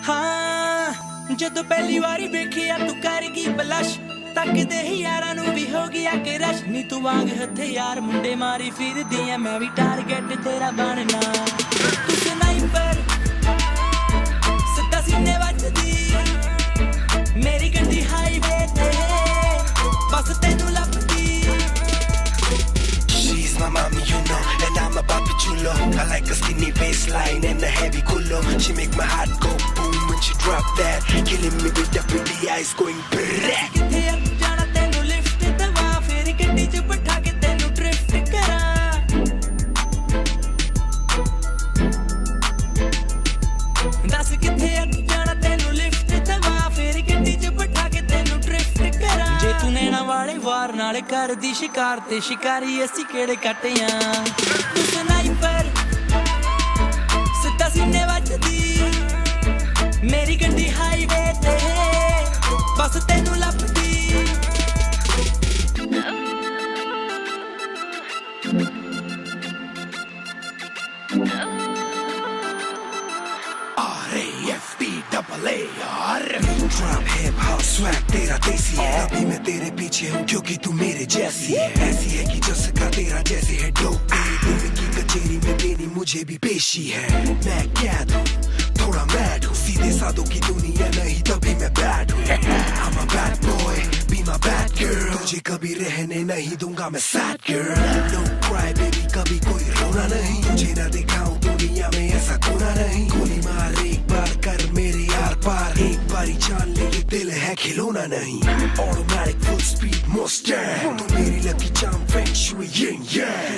हाँ जदों पहली वारी वेखिया तू कर गई बलश तकदे ही यारां नूं भी हो गया कि रश नी तू वांग हथियार मुंडे मारी फिरदी ऐ मैं भी टारगेट तेरा बनना तू स्नाइपर सदा सीने वजदी मेरी गड्डी हाईवे ते बस तैनू लभदी She's my mommy, you know, and I'm a papi chulo. I like a skinny waistline and a heavy culo. She make my heart go boom when she drop that, killing me with the pretty eyes going brrrr. किथे जाना तैनू lift दवा फिर गड्डी च बिठा के तैनू ड्रिफ्ट करा दस किथे जाना तैनू लिफ्ट दवा फिर गड्डी च बिठा के तैनू ड्रिफ्ट करा जे तू नैना वाले वार नाल कर दी शिकार ते शिकारी असी केड़े कटियां तू स्नाइपर सिद्धा सीने वजदी मेरी गड्डी हाईवे ते बस तैनू लभदी R.A.F.B.A.A.R. Trap hip hop swag तेरा देसी है अभी मैं तेरे पीछे हूँ क्योंकि तू मेरे जैसी है ऐसी है कि जैसा तेरा जैसे है डोप दिल की कचेरी में देनी मुझे भी पेशी है मैं कैद हूँ थोड़ा मैड हूँ सीधे साधों की दुनिया नहीं तभी मैं बैड हूँ I'm a bad boy be my bad girl तुझे कभी रहने नहीं दूंगा मैं sad girl no cry baby कभी कोई रोना नहीं तुझे ना दिखाऊं दुनिया में ऐसा कोना नहीं गोली मार एक बार कर मेरे यार पार एक बारी जान ले ये दिल है खिलौना नहीं automatic full speed monster तू मेरी lucky charm feng shui yin yang